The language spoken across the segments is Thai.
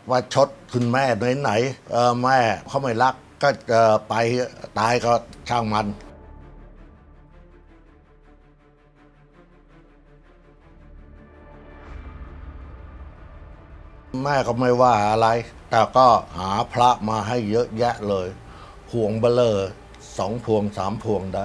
ว่าชดคุณแม่ไหนแม่เขาไม่รักก็ไปตายก็ช่างมันแม่ก็ไม่ว่าอะไรแต่ก็หาพระมาให้เยอะแยะเลยพวงเบลอ2 พวง 3 พวงได้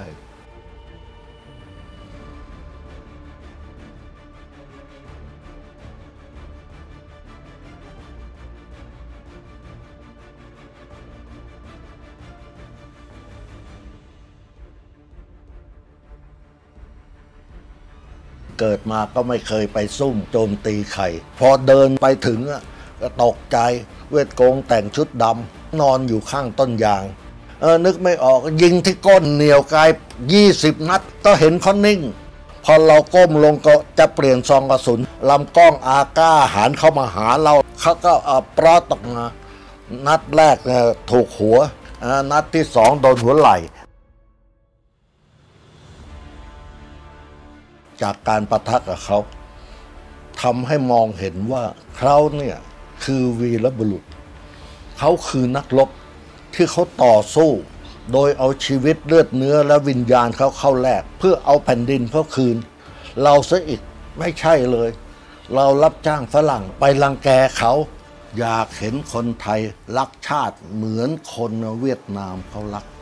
เกิดมาก็ไม่เคยไปซุ่มโจมตีใครพอเดินไปถึงก็ตกใจเวทโกงแต่งชุดดำนอนอยู่ข้างต้นยางนึกไม่ออกยิงที่ก้นเหนียวไกล20 นัดก็เห็นเขานิ่งพอเราก้มลงก็จะเปลี่ยนซองกระสุนลำกล้องอาก้าหันเข้ามาหาเราเขาก็ปลอดตกมานัดแรกถูกหัวนัดที่2โดนหัวไหล่จากการปะทะกับเขาทำให้มองเห็นว่าเขาเนี่ยคือวีรบุรุษเขาคือนักรบที่เขาต่อสู้โดยเอาชีวิตเลือดเนื้อและวิญญาณเขาเข้าแลกเพื่อเอาแผ่นดินเขาคืนเราซะอีกไม่ใช่เลยเรารับจ้างฝรั่งไปรังแกเขาอยากเห็นคนไทยรักชาติเหมือนคนเวียดนามเขารัก